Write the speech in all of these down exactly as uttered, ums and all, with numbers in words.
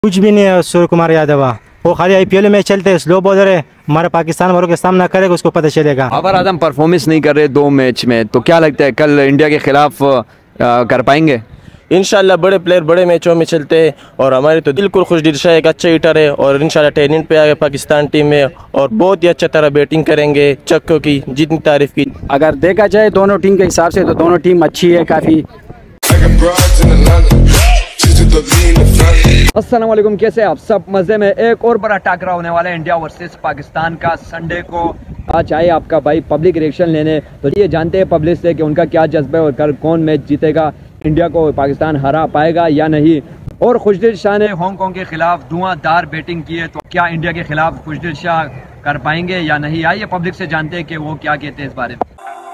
कुछ भी नहीं है सूर्य कुमार यादव, वो खाली आईपीएल में चलते हैं, स्लो बॉलर है। हमारे पाकिस्तान वालों के सामना करेगा उसको पता चलेगा। बाबर आजम परफॉर्मेंस नहीं कर रहे दो मैच में, तो क्या लगता है कल इंडिया के खिलाफ आ, कर पाएंगे? इंशाल्लाह बड़े प्लेयर बड़े मैचों में चलते हैं और हमारे तो बिल्कुल खुशदिल शाह एक अच्छा हिटर है और इंशाल्लाह ट्रेनिंग पे आगे पाकिस्तान टीम में और बहुत ही अच्छा तरह बैटिंग करेंगे। चक्कों की जितनी तारीफ की, अगर देखा जाए दोनों टीम के हिसाब से तो दोनों टीम अच्छी है काफ़ी। अस्सलाम वालेकुम, कैसे आप सब? मज़े में। एक और बड़ा टाकरा होने वाला है इंडिया वर्सेस पाकिस्तान का संडे को। आज आए आपका भाई पब्लिक रिएक्शन लेने, तो ये जानते हैं पब्लिक से कि उनका क्या जज्बा है और कल कौन मैच जीतेगा, इंडिया को पाकिस्तान हरा पाएगा या नहीं। और खुशदिल शाह ने हांगकांग के खिलाफ धुआंधार बैटिंग की है, तो क्या इंडिया के खिलाफ खुशदिल शाह कर पाएंगे या नहीं? आइए पब्लिक से जानते हैं कि वो क्या कहते हैं इस बारे में।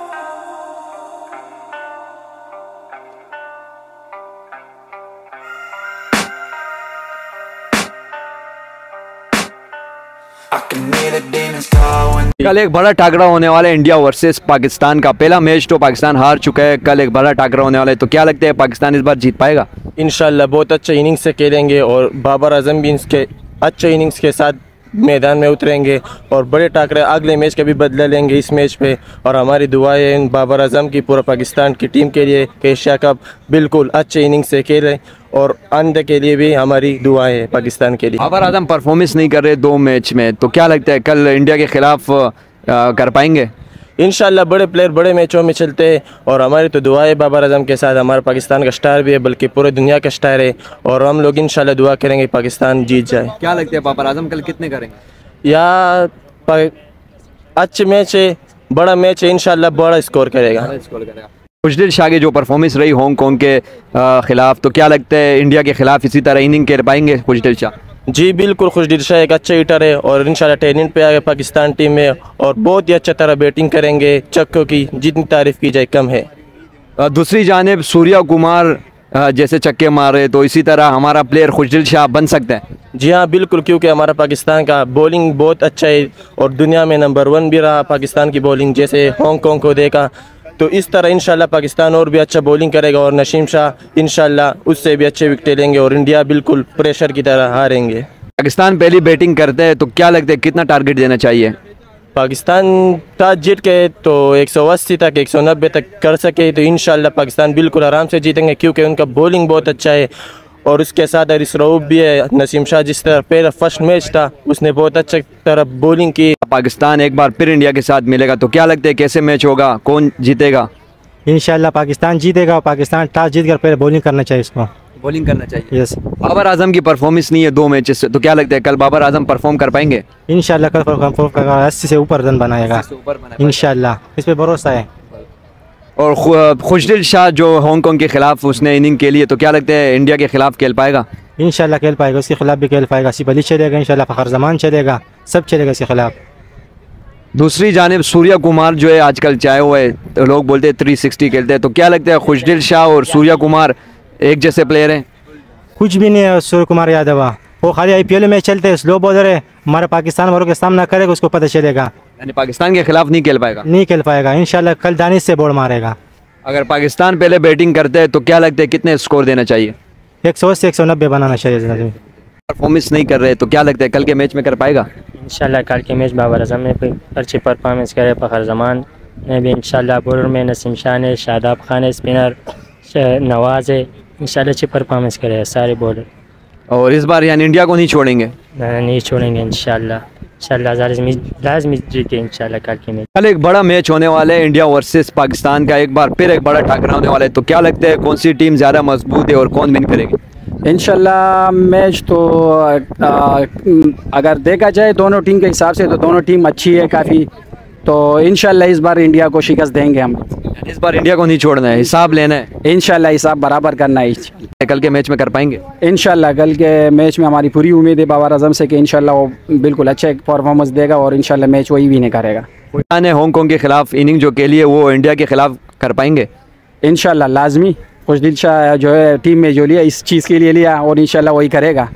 कल एक बड़ा टाकरा होने वाला है इंडिया वर्सेस पाकिस्तान का। पहला मैच तो पाकिस्तान हार चुका है, कल एक बड़ा टाकरा होने वाला है, तो क्या लगता है पाकिस्तान इस बार जीत पाएगा? इंशाल्लाह बहुत अच्छे इनिंग्स से खेलेंगे और बाबर आजम भी इसके अच्छे इनिंग्स के साथ मैदान में उतरेंगे और बड़े टाकरे अगले मैच का भी बदला लेंगे इस मैच पे। और हमारी दुआएं बाबर आजम की पूरा पाकिस्तान की टीम के लिए कि एशिया कप बिल्कुल अच्छे इनिंग्स से खेलें और अंत के लिए भी हमारी दुआएं हैं पाकिस्तान के लिए। बाबर आजम परफॉर्मेंस नहीं कर रहे दो मैच में, तो क्या लगता है कल इंडिया के खिलाफ आ, कर पाएंगे? इंशाल्लाह बड़े प्लेयर बड़े मैचों में चलते हैं और हमारी तो दुआ है बाबर आजम के साथ। हमारा पाकिस्तान का स्टार भी है, बल्कि पूरे दुनिया का स्टार है और हम लोग इंशाल्लाह दुआ करेंगे पाकिस्तान जीत जाए। क्या लगता है बाबर आजम कल कितने करेंगे? या अच्छे मैच है, बड़ा मैच है, इंशाल्लाह बड़ा स्कोर करेगा। खुशदिल शाह की जो परफॉर्मेंस रही हांगकांग के खिलाफ, तो क्या लगता है इंडिया के खिलाफ इसी तरह इनिंग कर पाएंगे खुशदिल शाह? जी बिल्कुल, खुशदिल शाह एक अच्छा हिटर है और इंशाल्लाह ट्रेनिंग पे आगे पाकिस्तान टीम में और बहुत ही अच्छा तरह बैटिंग करेंगे। चक्कों की जितनी तारीफ की जाए कम है। दूसरी जानिब सूर्या कुमार जैसे चक्के मारे, तो इसी तरह हमारा प्लेयर खुशदिल शाह बन सकता है? जी हाँ बिल्कुल, क्योंकि हमारा पाकिस्तान का बॉलिंग बहुत अच्छा है और दुनिया में नंबर वन भी रहा पाकिस्तान की बॉलिंग। जैसे हांगकांग को देखा, तो इस तरह इंशाल्लाह पाकिस्तान और भी अच्छा बॉलिंग करेगा और नसीम शाह इंशाल्लाह उससे भी अच्छे विकेटें लेंगे और इंडिया बिल्कुल प्रेशर की तरह हारेंगे। पाकिस्तान पहली बैटिंग करते हैं, तो क्या लगता है कितना टारगेट देना चाहिए? पाकिस्तान टॉस जीत के तो एक सौ अस्सी तक एक सौ नब्बे तक कर सके तो इंशाल्लाह पाकिस्तान बिल्कुल आराम से जीतेंगे, क्योंकि उनका बॉलिंग बहुत अच्छा है और उसके साथ हरीस रऊफ भी है। नसीम शाह जिस तरह पहला फर्स्ट मैच था उसने बहुत अच्छी तरह बॉलिंग की। पाकिस्तान एक बार फिर इंडिया के साथ मिलेगा, तो क्या लगता है कैसे मैच होगा, कौन जीतेगा? इंशाल्लाह पाकिस्तान जीतेगा और पाकिस्तान टॉस जीत कर पहले बॉलिंग करना चाहिए, उसको बॉलिंग करना चाहिए। यस। बाबर आजम की परफॉर्मेंस नहीं है दो मैचेस से, तो क्या लगता है कल बाबर आजम परफॉर्म कर पाएंगे? इंशाल्लाह कल परफॉर्म करेगा, अस्सी से ऊपर रन बनाएगा इंशाल्लाह, इस पे भरोसा है। और खुशदिल शाह जो हांगकांग के खिलाफ उसने इनिंग के लिए, तो क्या लगता है इंडिया के खिलाफ खेल पाएगा? इंशाल्लाह खेल पाएगा, उसके खिलाफ भी खेल पाएगा। सिफ अली चलेगा इंशाल्लाह, फ़खर जमान चलेगा, सब चलेगा इसके खिलाफ। दूसरी जानिब सूर्या कुमार जो है आजकल चाहे हुए है, तो लोग बोलते हैं थ्री सिक्सटी खेलते हैं, तो क्या लगता है खुशदिल शाह और सूर्या कुमार एक जैसे प्लेयर हैं? कुछ भी नहीं है सूर्य कुमार यादव, वो खाली आईपीएल में चलते हैं, स्लो बॉलर है। हमारे पाकिस्तान वालों के सामना करेगा उसको पता चलेगा। यानी पाकिस्तान के खिलाफ नहीं खेल पाएगा? नहीं खेल पाएगा इंशाल्लाह, कल दानिश से बोर्ड मारेगा। अगर पाकिस्तान पहले बैटिंग करते हैं तो क्या लगता है कितने स्कोर देना चाहिए? एक सौ अस्सी एक सौ नब्बे बनाना चाहिए। परफॉर्मेंस नहीं कर रहे, तो क्या लगता है कल के मैच में कर पाएगा? इंशाल्लाह कल के मैच बाबर आजम ने भी अच्छी परफॉर्मेंस करे, फ़खर जमान ने भी इंशाल्लाह, बॉलर में नसीम शाह ने, शादाब खान है, स्पिनर नवाज है, इंशाल्लाह अच्छी परफॉर्मेंस करे सारे बॉलर। और इस बार यानी इंडिया को नहीं छोड़ेंगे? नहीं छोड़ेंगे इंशाल्लाह, इंशाल्लाह लाजमी जीते इंशाल्लाह कल के मैच। कल एक बड़ा मैच होने वाला है इंडिया वर्सेस पाकिस्तान का, एक बार फिर एक बड़ा टाकरा होने वाला है, तो क्या लगता है कौन सी टीम ज़्यादा मजबूत है और कौन विन करेगी? इंशाल्लाह मैच तो आ, अगर देखा जाए दोनों टीम के हिसाब से तो दोनों टीम अच्छी है काफ़ी, तो इंशाल्लाह इस बार इंडिया को शिकस्त देंगे हम। इस बार इंडिया को नहीं छोड़ना है, हिसाब लेना है। इंशाल्लाह हिसाब बराबर करना है। कल के मैच में कर पाएंगे? इंशाल्लाह कल के मैच में हमारी पूरी उम्मीद है बाबर आजम से कि इंशाल्लाह वो बिल्कुल अच्छे परफॉर्मेंस देगा और इंशाल्लाह मैच वही विन करेगा। ने हांगकांग के खिलाफ इनिंग जो के लिए वो इंडिया के खिलाफ कर पाएंगे? इंशाल्लाह लाजमी, खुशदिल शाह जो है टीम में जो लिया इस चीज़ के लिए लिया और इंशाल्लाह वही करेगा।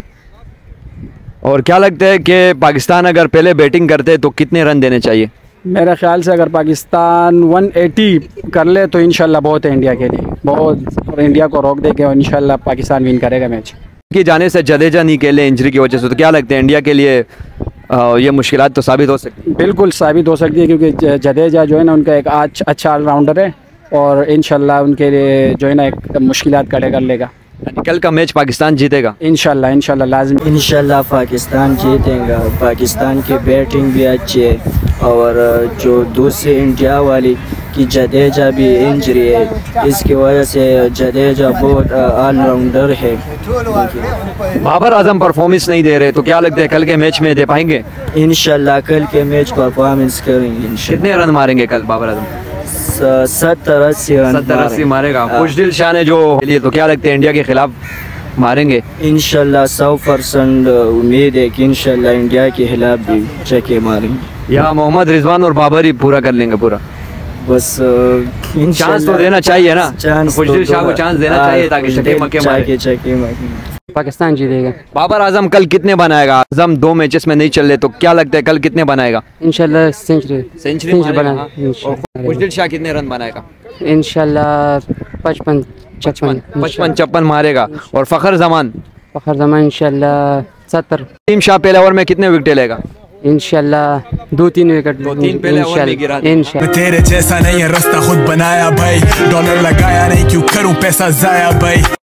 और क्या लगता है कि पाकिस्तान अगर पहले बैटिंग करते तो कितने रन देने चाहिए? मेरे ख्याल से अगर पाकिस्तान एक सौ अस्सी कर ले तो इंशाल्लाह बहुत है इंडिया के लिए, बहुत, और इंडिया को रोक दे के और इंशाल्लाह पाकिस्तान विन करेगा मैच। कि जाने से जडेजा नहीं खेले इंजरी की वजह से, तो क्या लगता है इंडिया के लिए आ, ये मुश्किलात तो साबित हो सकती है? बिल्कुल साबित हो सकती है, क्योंकि ज- जडेजा जो है ना उनका एक आज अच्छा ऑलराउंडर है और इंशाल्लाह उनके लिए जो है ना एक मुश्किलात खड़े कर लेगा। कल का मैच पाकिस्तान जीतेगा? इंशाल्लाह इंशाल्लाह लाजमी। इंशाल्लाह पाकिस्तान जीतेगा। पाकिस्तान की बैटिंग भी अच्छी है और जो दूसरी इंडिया वाली की जडेजा भी इंजरी है, इसकी वजह से जडेजा बहुत ऑलराउंडर है। बाबर आजम परफॉर्मेंस नहीं दे रहे, तो क्या लगता है कल के मैच में दे पाएंगे? इंशाल्लाह कल के मैच परफॉर्मेंस करेंगे इंशाल्लाह। कितने रन मारेंगे कल बाबर आजम? स- सत्तर अस्सी रन सत्तर अस्सी मारेगा। हाँ। खुशदिल शाह ने जो लिए, तो क्या लगता है इंडिया के खिलाफ मारेंगे? इंशाल्लाह सौ परसेंट उम्मीद है कि इंशाल्लाह इंडिया के खिलाफ भी चके मारेंगे। या मोहम्मद रिजवान और बाबर ही पूरा कर लेंगे पूरा? बस चांस तो देना चाहिए ना, चांस खुशदिल शाह को चांस देना चाहिए ताकि चके मके मारे। चके मारे। पाकिस्तान जीतेगा बाबर आजम कल कितने बनाएगा? आजम दो मैचेस में नहीं चल रहे, तो क्या लगता है कल कितने बनाएगा? इंशाल्लाह सेंचुरी सेंचुरी बना खुशदिल शाह कितने रन बनाएगा? इंशाल्लाह पचपन छप्पन पचपन छप्पन मारेगा। और फखर जमान फखर जमान इंशाल्लाह सत्तर टीम शाह पहले ओवर में कितने विकेट लेगा? इंशाल्लाह दो तीन विकेट दो तीन पहले ओवर में गिरा देगा। इंशाल्लाह। तेरे जैसा नहीं है रास्ता खुद बनाया भाई, डॉलर लगाया नहीं क्यों करूं पैसा जाया भाई।